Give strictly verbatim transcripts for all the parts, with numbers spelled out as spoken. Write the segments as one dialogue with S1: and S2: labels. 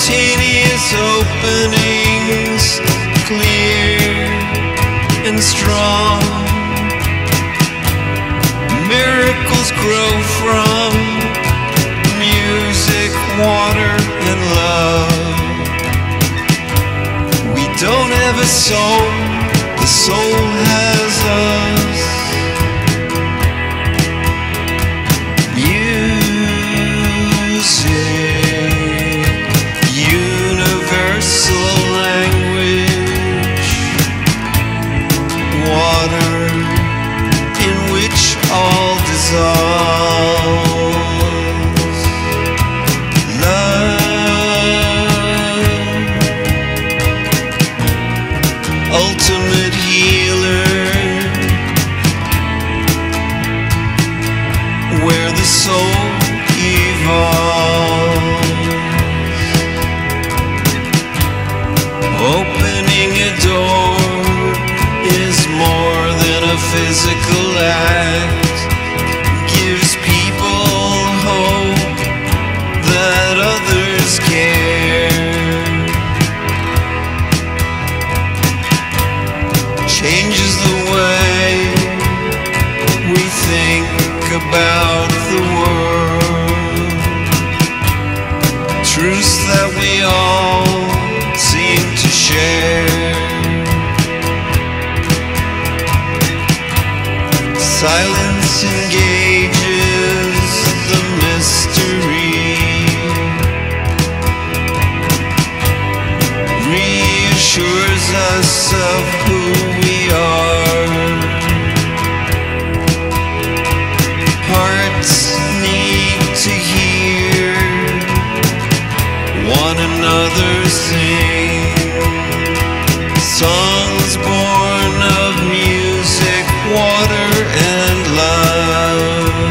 S1: spontaneous openings, clear and strong. Miracles grow from music, water, and love. We don't have a soul, the soul has us. Music, universal language, water in which all dissolves. Love, ultimate healer, where the soul evolves. Opening a door is more than a physical act. Gives people hope that others care. Changes the way we think about the world. Truths that we all seem to share. Silence engages the mystery, reassures us of who we are. Hearts need to hear one another sing. Songs born of music, water, and love.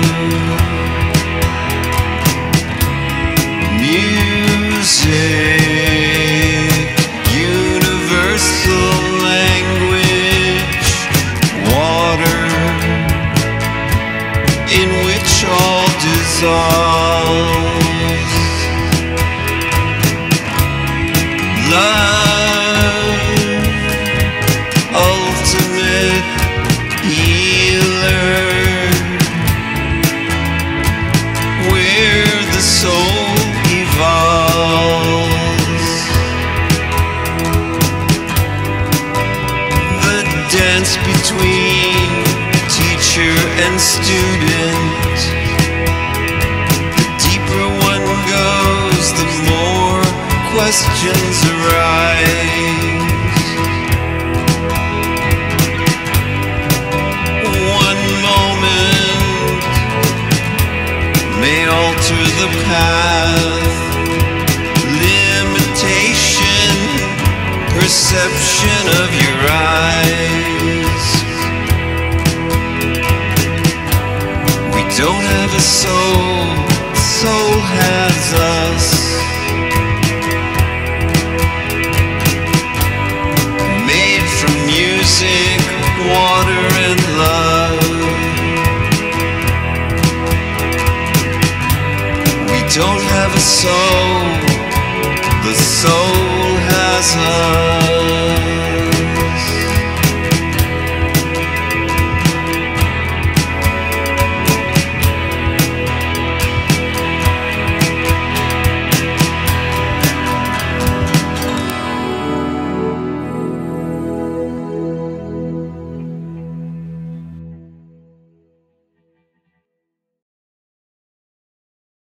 S1: Music, universal language, water in which all dissolves. Love, ultimate healer, where the soul evolves. The dance between teacher and student. The deeper one goes, the more questions arise. One moment may alter the path. Limitation, perception of your eyes. We don't have a soul, soul has us. Made from music, water, and love. We don't have a soul, the soul has us.